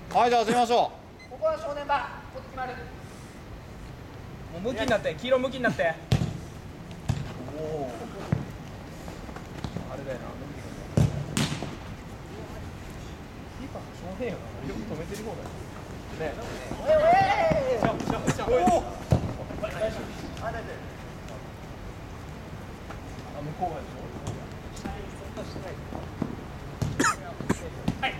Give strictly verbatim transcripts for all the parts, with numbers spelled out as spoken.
はい、じゃあ集めましょここは正念場、こっち決まる。 もう向きになって、黄色向きになって。おお。あれだよな。キーパーの正面よな。よく止めてる方だよ。ね。 おいおい。 おお。大丈夫。あ、大丈夫。あ、向こう側でしょ。はい。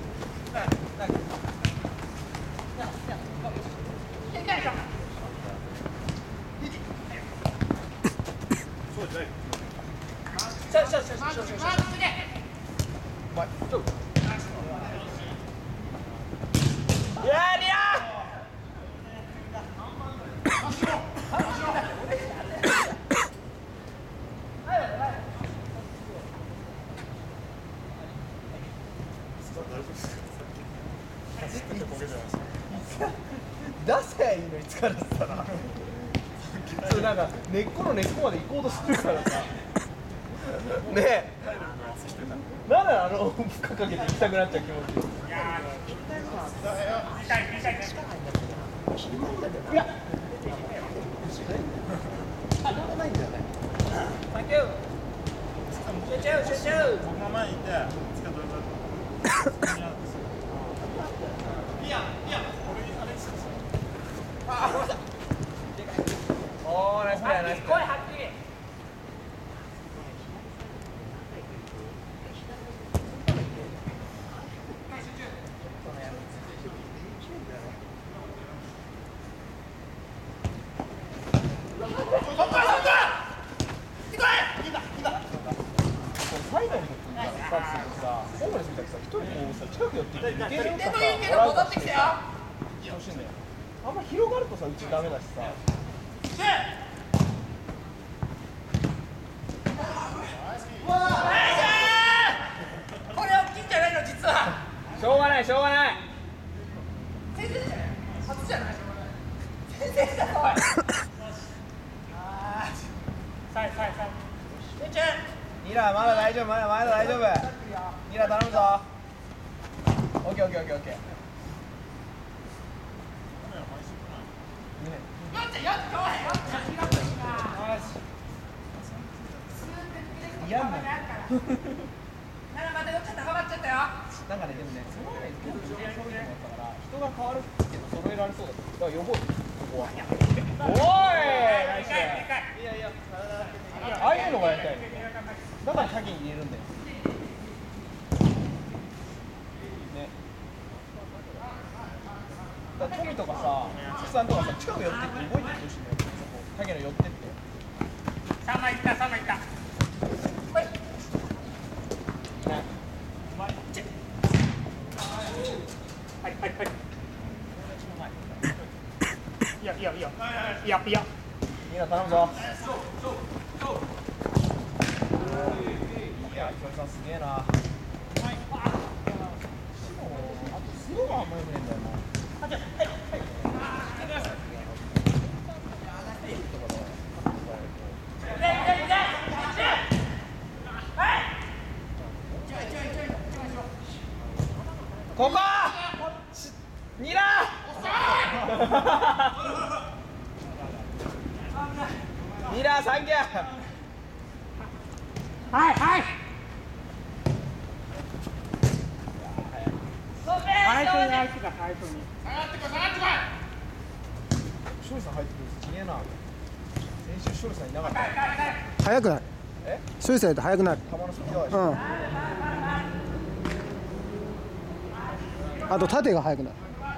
そうですね。しゃしゃしゃしゃしゃしゃ。前。ちょっと。いやー、リア出せばいいのに疲れてたな。それなんか根っこの根っこまで行こうとするからさ。ねえ。なんだあの負荷かけて行きたくなっちゃう気持ち。いやー。痛い痛い痛い。いや。あ、なんないんだよね。サンキュー。集中集中。 僕も前にいて、つかどれだろう。いやいや、俺にあれしてた。 あ、これだ。おー、ナイスプレー、ナイスプレー。 声はっきり。 サイドにパスするとさ、ホームレスみたいにさ、一人こうさ、近く寄っていけるでもいいけど戻ってきてよ。 欲しいんだよ。あんま広がるとさ、うちダメだしさ。 これ大きいんじゃないの実は。 しょうがない、しょうがない。 先生じゃない。初じゃない。先生だおい。ああ。さいさいさい。集中。 ニラまだ大丈夫、まだまだ大丈夫。ニラ頼むぞ。オッケーオッケーオッケーオッケー。 よっちゃよっちゃよっちゃ気がついた。 嫌になる。 なんかまたよっちゃ高まっちゃったよ。 なんかね、でもね、その前に全部上手になったから、人が変わるけど揃えられそうだった。だから呼ぼう。ここは。おい。ナイス。いやいや、ああいうのがやりたい。だから鍵に入れるんだよ。ね。だから富とかさ、筒さんとかさ、近く寄ってって動いてるとしてね、そこ、鍵の寄ってって。 三枚いった、三枚いった。ほい。 ね。 はいはいはい。いやいやいや。いやいや。 みんな頼むぞ。いや、ひとりさんすげえな。あとスローがあんまよくねえんだよな。 あ、じゃあ、はいはい。 ここニラニラサンキュー。 はいはい。最初に相手が最初に。 下がってこい、下がってこい。 勝利さん入ってくるすげえな。先週勝利さんいなかった。 速くなる。 え？ 勝利されると速くなる。 球のスピードはでしょ。 うん。あと縦が速くなる。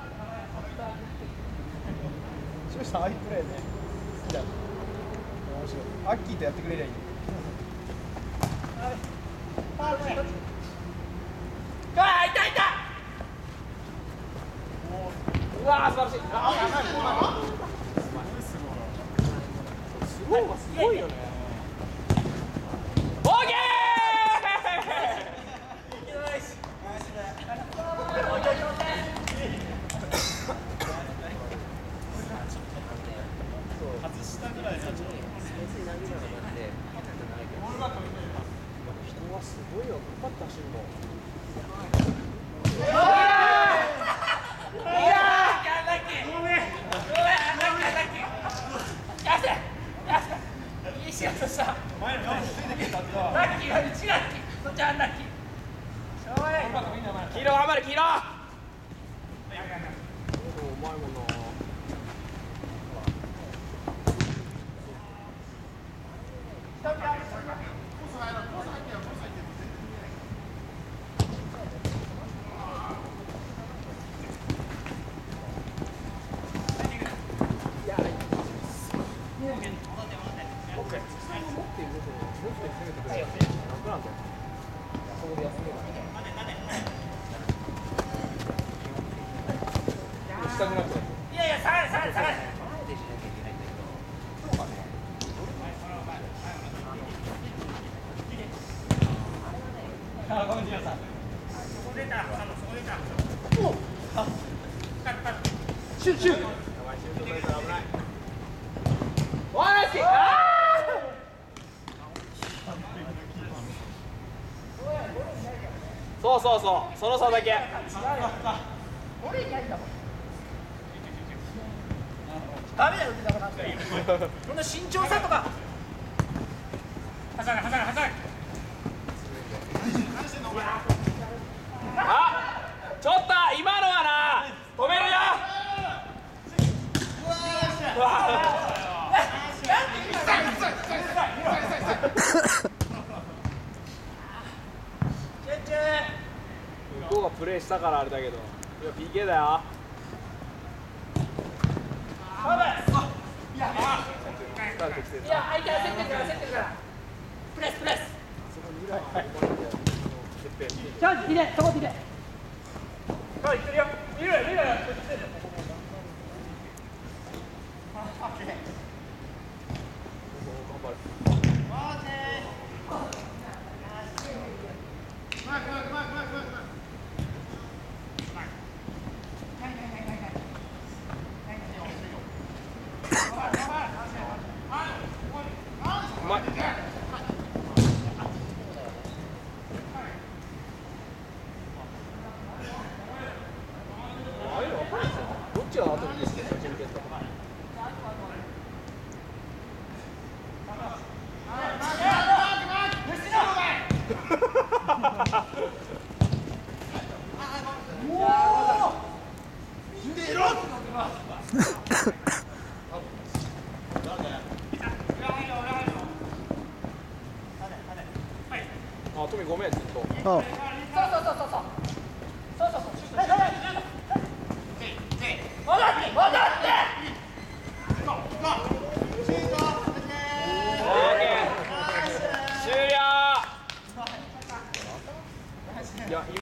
勝利さんああいうプレーね好きだ。面白い。アッキーとやってくれりゃいい。 あ、いたいた。 うわー素晴らしい。あースローがすごいよね。オーケー。 外したぐらいじゃちょっと。 人はすごいよ。かかった走るの。 まいもんな。したくなっちゃう。 いやいや、下がれ下がれ下がれ。あ、ごめんなさい。そこ出た、あのそこ出た。お、あ、カットカット。 シューシュー。やばい、シュートされたら危ない。おい、ナイスキック。あー。そうそうそう、その差だけ。 俺いないんだもん。ダメだよ、見たことなくて。こんな身長差とか。はされはされはされ。 あ、ちょっと今のはな、止めるよ。うわ。向こうがプレーしたからあれだけど、いや ピーケー だよ。 いや、いや、相手は競ってるから、競ってるから。プレス、プレス。チャンス、ひれ、そこひれ。 あ、いってるよ。見る、見る。うまい。ああいうの分かるんですよ。どっちが後に先に蹴ったか。あ、トミごめんずっと。 あそうそうそうそうそう。そうそうそう。はいはいはい。戻って戻って。 終了。いや。